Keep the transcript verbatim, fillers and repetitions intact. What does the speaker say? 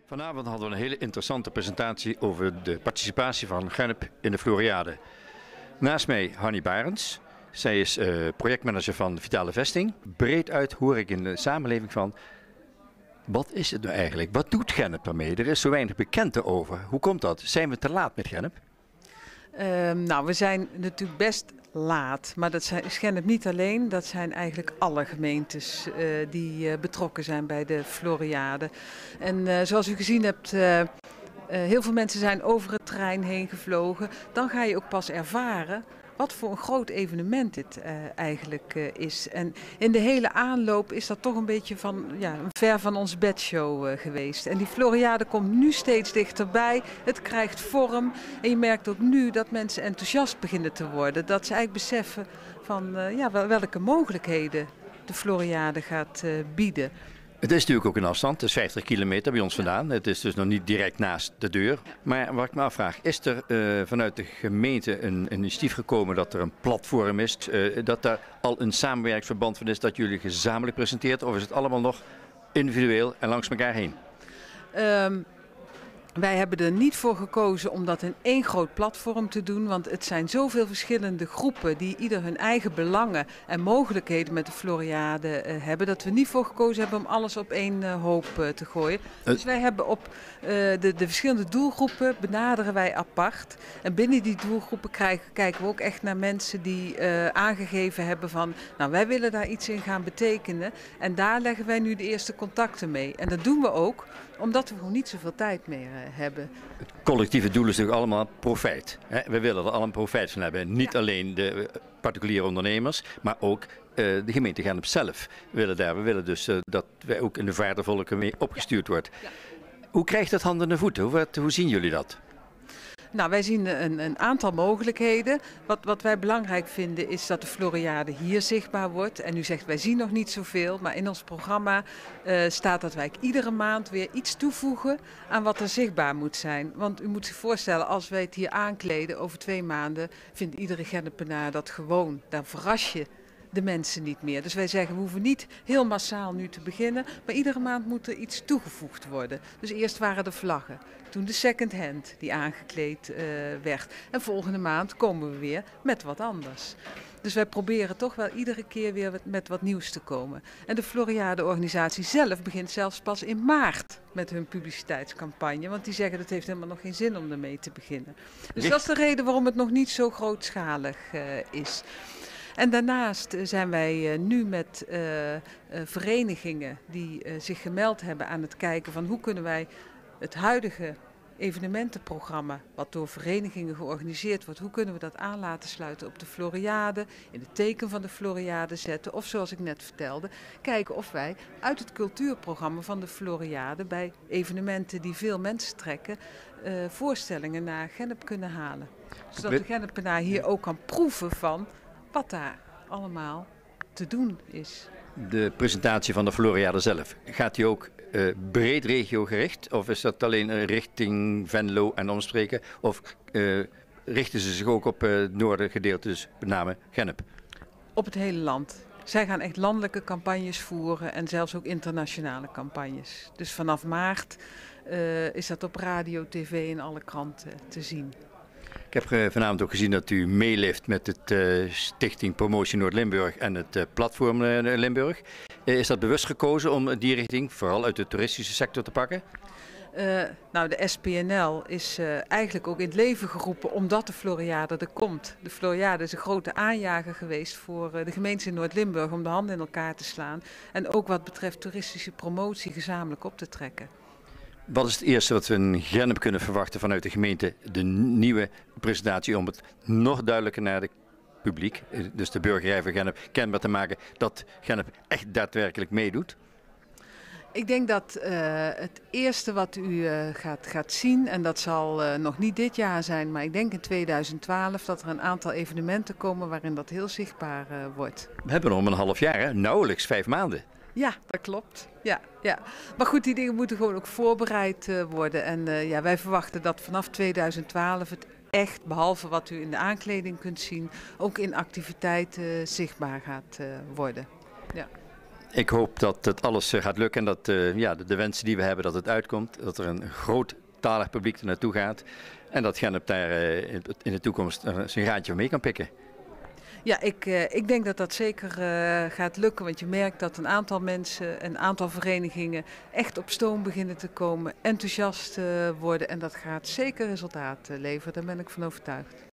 Vanavond hadden we een hele interessante presentatie over de participatie van Gennep in de Floriade. Naast mij Hanny Barends. Zij is uh, projectmanager van Vitale Vesting. Breed uit hoor ik in de samenleving van, wat is het nou eigenlijk? Wat doet Gennep ermee? Er is zo weinig bekend over. Hoe komt dat? Zijn we te laat met Gennep? Uh, nou, we zijn natuurlijk best laat, maar dat is Gennep niet alleen. Dat zijn eigenlijk alle gemeentes uh, die uh, betrokken zijn bij de Floriade. En uh, zoals u gezien hebt, uh, uh, heel veel mensen zijn over het terrein heen gevlogen. Dan ga je ook pas ervaren wat voor een groot evenement dit uh, eigenlijk uh, is. En in de hele aanloop is dat toch een beetje van, ja, een ver van onze bedshow uh, geweest. En die Floriade komt nu steeds dichterbij. Het krijgt vorm. En je merkt ook nu dat mensen enthousiast beginnen te worden. Dat ze eigenlijk beseffen van uh, ja, welke mogelijkheden de Floriade gaat uh, bieden. Het is natuurlijk ook een afstand, het is vijftig kilometer bij ons vandaan. Het is dus nog niet direct naast de deur. Maar wat ik me afvraag, is er uh, vanuit de gemeente een, een initiatief gekomen dat er een platform is, uh, dat daar al een samenwerkingsverband van is dat jullie gezamenlijk presenteert? Of is het allemaal nog individueel en langs elkaar heen? Um... Wij hebben er niet voor gekozen om dat in één groot platform te doen, want het zijn zoveel verschillende groepen die ieder hun eigen belangen en mogelijkheden met de Floriade uh, hebben, dat we niet voor gekozen hebben om alles op één uh, hoop uh, te gooien. Dus wij hebben op uh, de, de verschillende doelgroepen benaderen wij apart. En binnen die doelgroepen krijgen, kijken we ook echt naar mensen die uh, aangegeven hebben van, nou, wij willen daar iets in gaan betekenen. En daar leggen wij nu de eerste contacten mee. En dat doen we ook omdat we gewoon niet zoveel tijd meer uh, hebben. Het collectieve doel is natuurlijk allemaal profijt. Hè? We willen er allemaal profijt van hebben. Niet ja. alleen de particuliere ondernemers, maar ook uh, de gemeente Gennep zelf willen daar. We willen dus uh, dat wij ook in de vaardevolle mee opgestuurd wordt. Ja. Ja. Hoe krijgt dat handen en voeten? Hoe, hoe zien jullie dat? Nou, wij zien een, een aantal mogelijkheden. Wat, wat wij belangrijk vinden is dat de Floriade hier zichtbaar wordt. En u zegt, wij zien nog niet zoveel, maar in ons programma uh, staat dat wij iedere maand weer iets toevoegen aan wat er zichtbaar moet zijn. Want u moet zich voorstellen, als wij het hier aankleden over twee maanden, vindt iedere Gennepenaar dat gewoon. Dan verras je de mensen niet meer. Dus wij zeggen, we hoeven niet heel massaal nu te beginnen, maar iedere maand moet er iets toegevoegd worden. Dus eerst waren de vlaggen, toen de second hand die aangekleed uh, werd. En volgende maand komen we weer met wat anders. Dus wij proberen toch wel iedere keer weer met wat nieuws te komen. En de Floriade-organisatie zelf begint zelfs pas in maart met hun publiciteitscampagne. Want die zeggen, dat heeft helemaal nog geen zin om ermee te beginnen. Dus dat is de reden waarom het nog niet zo grootschalig uh, is. En daarnaast zijn wij nu met uh, uh, verenigingen die uh, zich gemeld hebben aan het kijken van hoe kunnen wij het huidige evenementenprogramma, wat door verenigingen georganiseerd wordt, hoe kunnen we dat aan laten sluiten op de Floriade, in het teken van de Floriade zetten. Of zoals ik net vertelde, kijken of wij uit het cultuurprogramma van de Floriade bij evenementen die veel mensen trekken, uh, voorstellingen naar Gennep kunnen halen. Zodat de Gennepenaar hier ook kan proeven van wat daar allemaal te doen is. De presentatie van de Floriade zelf, gaat die ook uh, breed regiogericht? Of is dat alleen uh, richting Venlo en omstreken? Of uh, richten ze zich ook op uh, het noordergedeelte, dus met name Gennep? Op het hele land. Zij gaan echt landelijke campagnes voeren en zelfs ook internationale campagnes. Dus vanaf maart uh, is dat op radio, tv en alle kranten te zien. Ik heb uh, vanavond ook gezien dat u meeleeft met het uh, Stichting Promotie Noord-Limburg en het uh, Platform uh, Limburg. Uh, is dat bewust gekozen om die richting, vooral uit de toeristische sector, te pakken? Uh, nou, de S P N L is uh, eigenlijk ook in het leven geroepen omdat de Floriade er komt. De Floriade is een grote aanjager geweest voor uh, de gemeentes in Noord-Limburg om de handen in elkaar te slaan. En ook wat betreft toeristische promotie gezamenlijk op te trekken. Wat is het eerste wat we in Gennep kunnen verwachten vanuit de gemeente? De nieuwe presentatie om het nog duidelijker naar het publiek, dus de burgerij van Gennep, kenbaar te maken dat Gennep echt daadwerkelijk meedoet? Ik denk dat uh, het eerste wat u uh, gaat, gaat zien, en dat zal uh, nog niet dit jaar zijn, maar ik denk in tweeduizend twaalf dat er een aantal evenementen komen waarin dat heel zichtbaar uh, wordt. We hebben nog een half jaar, hè? Nauwelijks vijf maanden. Ja, dat klopt. Ja, ja. Maar goed, die dingen moeten gewoon ook voorbereid uh, worden. En uh, ja, wij verwachten dat vanaf tweeduizend twaalf het echt, behalve wat u in de aankleding kunt zien, ook in activiteiten uh, zichtbaar gaat uh, worden. Ja. Ik hoop dat het alles uh, gaat lukken en dat uh, ja, de, de wensen die we hebben, dat het uitkomt. Dat er een groot talig publiek er naartoe gaat. En dat Gennep daar uh, in, in de toekomst uh, zijn graantje van mee kan pikken. Ja, ik, uh, ik denk dat dat zeker uh, gaat lukken. Want je merkt dat een aantal mensen, een aantal verenigingen echt op stoom beginnen te komen. Enthousiast uh, worden. En dat gaat zeker resultaat uh, leveren. Daar ben ik van overtuigd.